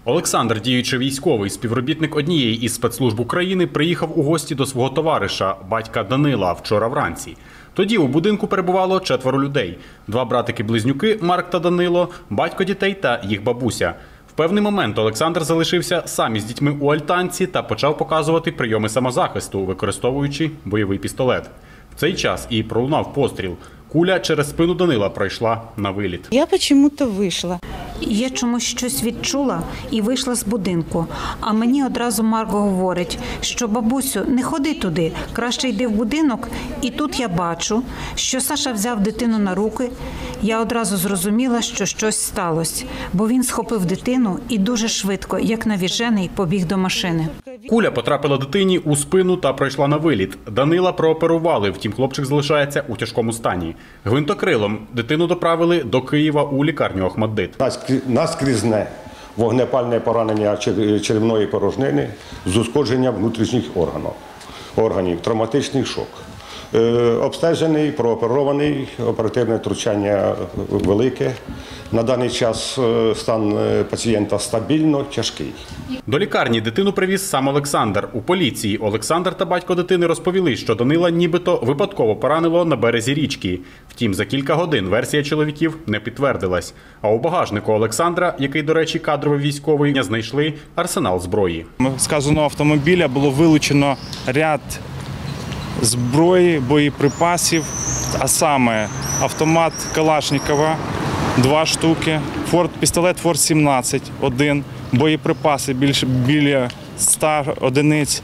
Олександр, діючий військовий, співробітник однієї із спецслужб України, приїхав у гості до свого товариша, батька Данила, вчора вранці. Тоді у будинку перебувало 4 людей. 2 братики-близнюки Марк та Данило, батько дітей та їх бабуся. В певний момент Олександр залишився сам із дітьми у альтанці та почав показувати прийоми самозахисту, використовуючи бойовий пістолет. В цей час і пролунав постріл. Куля через спину Данила пройшла на виліт. Я чомусь вийшла. Я чомусь щось відчула і вийшла з будинку. А мені одразу Марко говорить, що бабусю, не ходи туди, краще йди в будинок. І тут я бачу, що Саша взяв дитину на руки. Я одразу зрозуміла, що щось сталося, бо він схопив дитину і дуже швидко, як навіжений, побіг до машини. Куля потрапила дитині у спину та пройшла на виліт. Данила прооперували, втім хлопчик залишається у тяжкому стані. Гвинтокрилом дитину доправили до Києва у лікарню Охматдит. Наскрізне вогнепальне поранення черевної порожнини з ушкодженням внутрішніх органів, травматичний шок. Обстежений, прооперований, оперативне втручання велике. На даний час стан пацієнта стабільно тяжкий. До лікарні дитину привіз сам Олександр. У поліції Олександр та батько дитини розповіли, що Данила нібито випадково поранило на березі річки. Втім, за кілька годин версія чоловіків не підтвердилась. А у багажнику Олександра, який, до речі, кадровий військовий, знайшли арсенал зброї. З вказаного автомобіля було вилучено ряд зброї, боєприпасів, а саме автомат Калашникова – 2 штуки, пістолет Форт-17 – 1, боєприпаси біля 100 одиниць,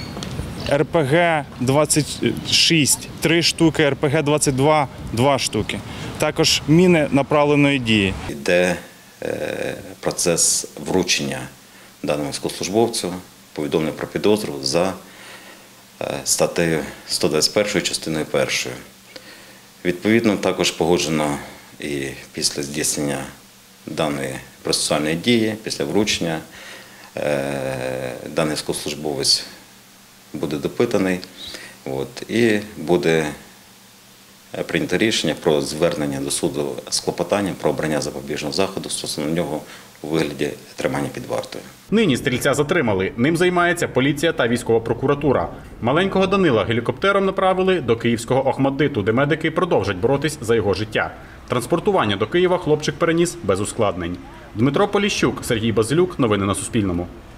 РПГ-26 – 3 штуки, РПГ-22 – 2 штуки. Також міни направленої дії. Йде процес вручення даному військовослужбовцю повідомлення про підозру за статтею 121 частиною 1. Відповідно, також погоджено і після здійснення даної процесуальної дії, після вручення, даний військовослужбовець буде допитаний і буде прийнято рішення про звернення до суду з клопотанням про обрання запобіжного заходу стосовно нього у вигляді тримання під вартою. Нині стрільця затримали. Ним займається поліція та військова прокуратура. Маленького Данила гелікоптером направили до київського Охматдиту, де медики продовжать боротись за його життя. Транспортування до Києва хлопчик переніс без ускладнень. Дмитро Поліщук, Сергій Базилюк. Новини на Суспільному.